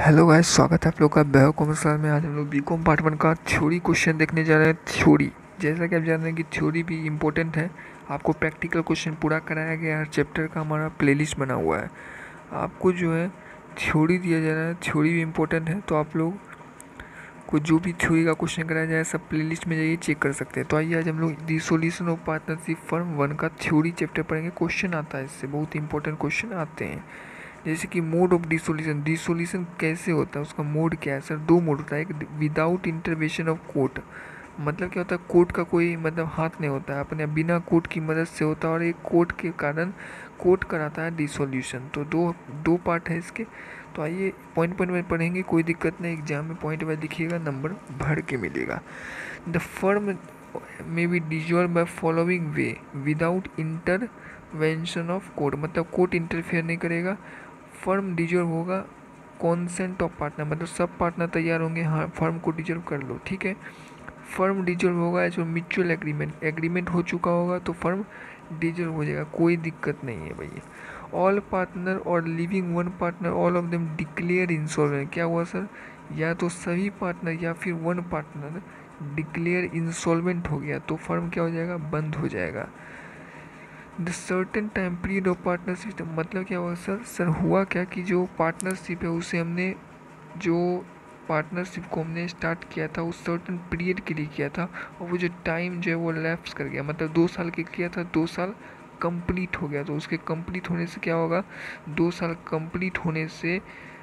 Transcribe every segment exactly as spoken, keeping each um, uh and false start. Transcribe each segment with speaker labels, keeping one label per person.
Speaker 1: Hello guys, स्वागत है आप लोग का बैहो कॉमर्स क्लास में। आज हम लोग बीकॉम पार्ट वन का थ्योरी क्वेश्चन देखने जा रहे हैं। थ्योरी, जैसा कि आप जान रहे हैं कि थ्योरी भी इम्पोर्टेंट है। आपको प्रैक्टिकल क्वेश्चन पूरा कराया गया, हर चैप्टर का हमारा प्लेलिस्ट बना हुआ है। आपको जो है थ्योरी दिया जा रहा है, थ्योरी भी इम्पोर्टेंट है, तो आप लोग को जो भी थ्योरी का क्वेश्चन कराया जाए सब प्लेलिस्ट में जाइए चेक कर सकते हैं। तो आइए आज हम लोग the solution of partnership firm one का थ्योरी चैप्टर पढ़ेंगे। क्वेश्चन आता है, इससे बहुत इंपॉर्टेंट क्वेश्चन आते हैं। जैसे कि मोड ऑफ डिसोल्यूशन, डिसोल्यूशन कैसे होता है, उसका मोड क्या है। सर दो मोड होता है, एक विदाउट इंटरवेंशन ऑफ कोर्ट, मतलब क्या होता है कोर्ट का कोई मतलब हाथ नहीं होता है, अपने बिना कोर्ट की मदद से होता है, और एक कोर्ट के कारण कोर्ट कराता है डिसोल्यूशन। तो दो दो पार्ट है इसके। तो आइए पॉइंट पॉइंट में पढ़ेंगे, कोई दिक्कत नहीं, एग्जाम में पॉइंट वाइज लिखिएगा, नंबर भर के मिलेगा। द फर्म में be dissolve by following way without intervention of court, मतलब कोर्ट इंटरफेयर नहीं करेगा। फर्म डिजॉल्व होगा कॉन्सेंट ऑफ पार्टनर, मतलब सब पार्टनर तैयार होंगे, हाँ फर्म को डिजॉल्व कर लो, ठीक है। फर्म डिजॉल्व होगा एज म्यूचुअल एग्रीमेंट, एग्रीमेंट हो चुका होगा तो फर्म डिजॉल्व हो जाएगा, कोई दिक्कत नहीं है भैया। ऑल पार्टनर और living one partner all of them declare insolvent, क्या हुआ सर, या तो सभी पार्टनर या फिर वन पार्टनर डिक्लेयर इंसॉल्वेंट हो गया तो फर्म क्या हो जाएगा, बंद हो जाएगा। The certain time period of partnership, मतलब क्या हुआ सर, सर हुआ क्या कि जो पार्टनरशिप है उसे हमने, जो पार्टनरशिप को हमने स्टार्ट किया था उस सर्टेन पीरियड के लिए किया था, और वो जो टाइम जो है वो लैप्स कर गया, मतलब दो साल के किया था, दो साल कंप्लीट हो गया। तो उसके कंप्लीट होने से क्या होगा, दो साल कंप्लीट होने से,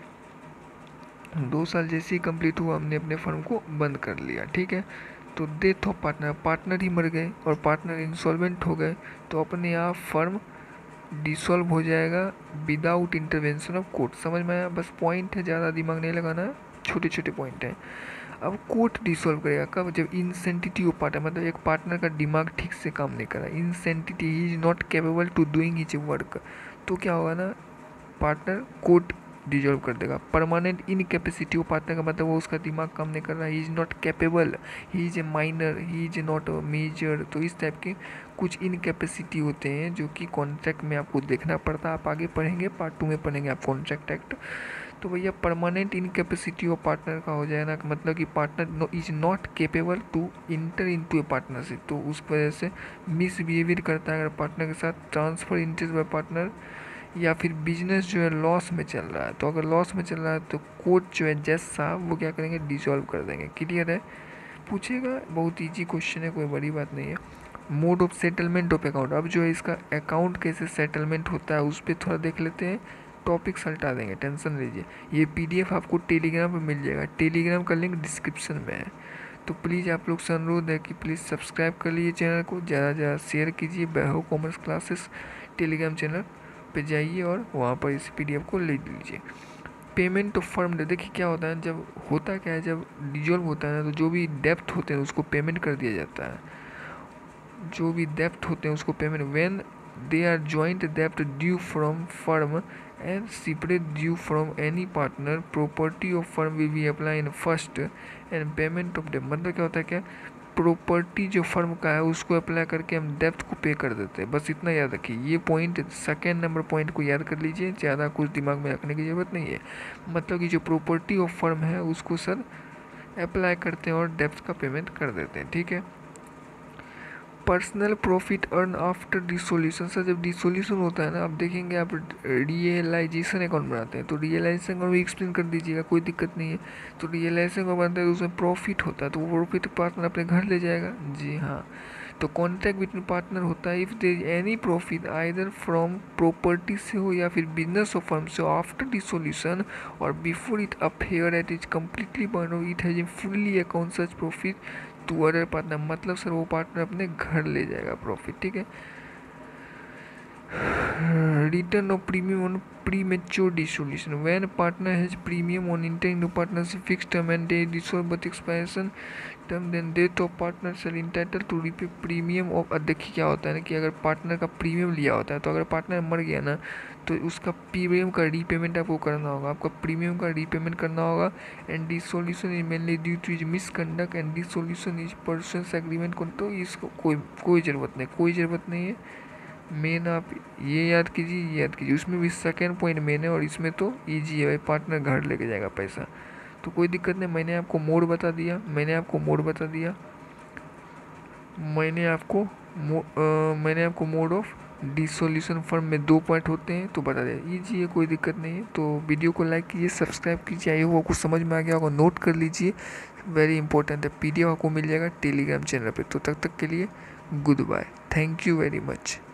Speaker 1: दो साल जैसे ही कंप्लीट हुआ हमने अपने फर्म को बंद कर लिया, ठीक है। तो डेथ ऑफ पार्टनर, पार्टनर ही मर गए और पार्टनर इंसॉल्वेंट हो गए, तो अपने आप फर्म डिसॉल्व हो जाएगा विदाउट इंटरवेंशन ऑफ कोर्ट। समझ में आया, बस पॉइंट है, ज़्यादा दिमाग नहीं लगाना है, छोटे छोटे पॉइंट हैं। अब कोर्ट डिसॉल्व करेगा कब, जब इंसेंटिटी ऑफ पार्टनर, मतलब एक पार्टनर का दिमाग ठीक से काम नहीं कर रहा, insanity, he is not capable to doing his work, तो क्या होगा ना, पार्टनर कोर्ट डिजॉल्व कर देगा। परमानेंट इनकेपेसिटी ऑफ पार्टनर का मतलब वो उसका दिमाग काम नहीं कर रहा है, he is not capable, he is a minor, he is not a major, तो इस टाइप के कुछ इनकेपेसिटी होते हैं जो कि कॉन्ट्रैक्ट में आपको देखना पड़ता है। आप आगे पढ़ेंगे, पार्ट टू में पढ़ेंगे आप कॉन्ट्रैक्ट एक्ट। तो भैया परमानेंट इनकेपेसिटी ऑफ पार्टनर का हो जाए ना, मतलब कि partner is not capable to enter into a partnership, तो उस वजह से मिसबिहेवियर करता है अगर पार्टनर के साथ, ट्रांसफर इंटरेस्ट बाय पार्टनर, या फिर बिजनेस जो है लॉस में चल रहा है। तो अगर लॉस में चल रहा है तो कोर्ट जो है जज साहब वो क्या करेंगे, डिसॉल्व कर देंगे। क्लियर है, पूछेगा, बहुत इजी क्वेश्चन है, कोई बड़ी बात नहीं है। Mode of settlement of account, अब जो है इसका अकाउंट कैसे सेटलमेंट होता है उस पर थोड़ा देख लेते हैं, टॉपिक्स हटा देंगे, टेंशन लीजिए। ये पीडीएफ आपको टेलीग्राम पर मिल जाएगा, टेलीग्राम का लिंक डिस्क्रिप्शन में है। तो प्लीज़ आप लोग से अनुरोध है कि प्लीज़ सब्सक्राइब कर लीजिए चैनल को, ज़्यादा से ज़्यादा शेयर कीजिए। बैहो कॉमर्स क्लासेस टेलीग्राम चैनल पे जाइए और वहाँ पर इस पीडीएफ को ले लीजिए। पेमेंट ऑफ फर्म, देखिए क्या होता है, जब होता क्या है, जब डिजॉल्व होता है ना तो जो भी डेप्थ होते हैं उसको पेमेंट कर दिया जाता है, जो भी डेप्थ होते हैं उसको payment, when they are joined depth due from firm and separate due from any partner, property of firm will be apply in first and payment of depth, मतलब क्या होता है, क्या प्रॉपर्टी जो फर्म का है उसको अप्लाई करके हम डेप्थ को पे कर देते हैं, बस इतना याद रखिए। ये पॉइंट सेकेंड नंबर पॉइंट को याद कर लीजिए, ज़्यादा कुछ दिमाग में रखने की ज़रूरत नहीं है। मतलब कि जो प्रॉपर्टी ऑफ फर्म है उसको सर अप्लाई करते हैं और डेप्थ का पेमेंट कर देते हैं, ठीक है। Personal profit earn after dissolution, sir जब डिसोल्यूशन होता है ना, आप देखेंगे आप रियलाइजेशन अकाउंट बनाते हैं, तो रियलाइजेशन अकाउंट भी एक्सप्लेन कर दीजिएगा, कोई दिक्कत नहीं है। तो रियलाइजेशन अकाउंट बनता है तो उसमें प्रॉफिट होता है, तो वो प्रॉफिट पार्टनर अपने घर ले जाएगा, जी हाँ। तो कॉन्ट्रैक्ट बिटवीन पार्टनर होता है if there is any profit either from property से हो या फिर बिजनेस ऑफ फर्म से आफ्टर डिसोल्यूशन और before it affair at is completely burn और it has fully account such profit to other partner, मतलब सर वो पार्टनर अपने घर ले जाएगा प्रॉफिट, ठीक है। Return of premium on premature dissolution, when partner has premium on enter into partnership fixed term and they dissolve but expiration term then death of partner shall entitle to repay premium of, देखिए क्या होता है ना कि अगर partner का premium लिया होता है तो अगर पार्टनर मर गया ना तो उसका प्रीमियम का रीपेमेंट आपको करना होगा, आपका प्रीमियम का रीपेमेंट करना होगा। And dissolution is mainly due to is misconduct and dissolution is persons agreement, तो इसको कोई कोई ज़रूरत नहीं, कोई ज़रूरत नहीं है, मेन आप ये याद कीजिए, ये याद कीजिए, उसमें भी सेकेंड पॉइंट मेन है और इसमें तो ईजी है भाई, पार्टनर घर लेके जाएगा पैसा। तो कोई दिक्कत नहीं, मैंने आपको मोड बता दिया, मैंने आपको मोड बता दिया मैंने आपको मो, आ, मैंने आपको मोड ऑफ डिसोल्यूशन फर्म में दो पॉइंट होते हैं तो बता दिया, ईजी है, कोई दिक्कत नहीं है। तो वीडियो को लाइक कीजिए, सब्सक्राइब कीजिए, आई होप आपको समझ में आ गया होगा, नोट कर लीजिए, वेरी इंपॉर्टेंट है। पीडीएफ आपको मिल जाएगा टेलीग्राम चैनल पे। तो तब तक के लिए goodbye, thank you very much.